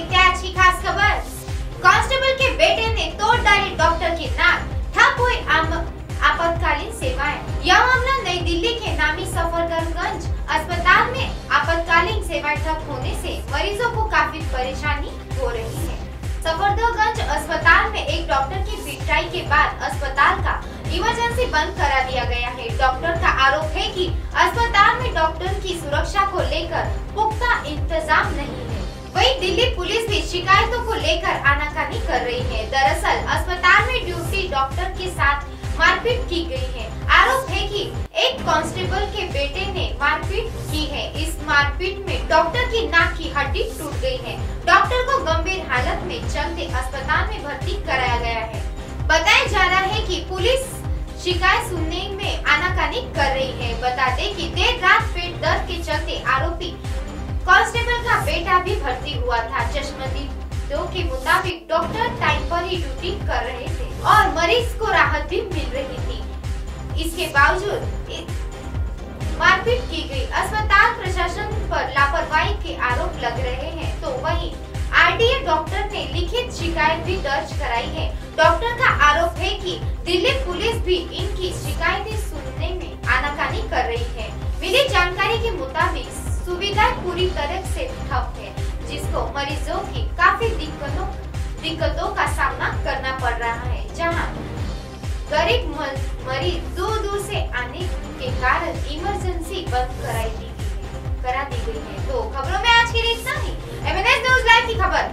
देखते हैं आज की खास खबर। कांस्टेबल के बेटे ने तोड़ डाली डॉक्टर की नाक, ठप हुई आपातकालीन सेवाएं। यह मामला नई दिल्ली के नामी सफदरगंज अस्पताल में आपातकालीन सेवाएं ठप होने से मरीजों को काफी परेशानी हो रही है। सफदरगंज अस्पताल में एक डॉक्टर की पिटाई के बाद अस्पताल का इमरजेंसी बंद करा दिया गया है। डॉक्टर का आरोप है कि अस्पताल में डॉक्टर की सुरक्षा को लेकर पुख्ता इंतजाम नहीं है। वहीं दिल्ली पुलिस भी शिकायतों को लेकर आनाकानी कर रही है। दरअसल अस्पताल में ड्यूटी डॉक्टर के साथ मारपीट की गई है। आरोप है कि एक कांस्टेबल के बेटे ने मारपीट की है। इस मारपीट में डॉक्टर की नाक की हड्डी टूट गई है। डॉक्टर को गंभीर हालत में चलते अस्पताल में भर्ती कराया गया है। बताया जा रहा है कि पुलिस शिकायत सुनने में आनाकानी कर रही है। बता दें कि देर रात पेट दर्द के चलते आरोपी कांस्टेबल का बेटा भी भर्ती हुआ था। चश्मदीदों के मुताबिक डॉक्टर टाइम पर ही ड्यूटी कर रहे थे और मरीज को राहत भी मिल रही थी। इसके बावजूद मारपीट की गई। अस्पताल प्रशासन पर लापरवाही के आरोप लग रहे हैं। तो वहीं आरटीए डॉक्टर ने लिखित शिकायत भी दर्ज कराई है। डॉक्टर का आरोप है कि दिल्ली पुलिस भी इनकी शिकायतें सुनने में आनाकानी कर रही है। मिली जानकारी के मुताबिक सुविधा पूरी तरह से ठप है, जिसको मरीजों की काफी दिक्कतों का सामना करना पड़ रहा है। जहां गरीब मरीज दूर से आने के कारण इमरजेंसी बंद करा दी गई है। तो खबरों में आज के लिए इतना ही। MNS न्यूज़ लाइव की खबर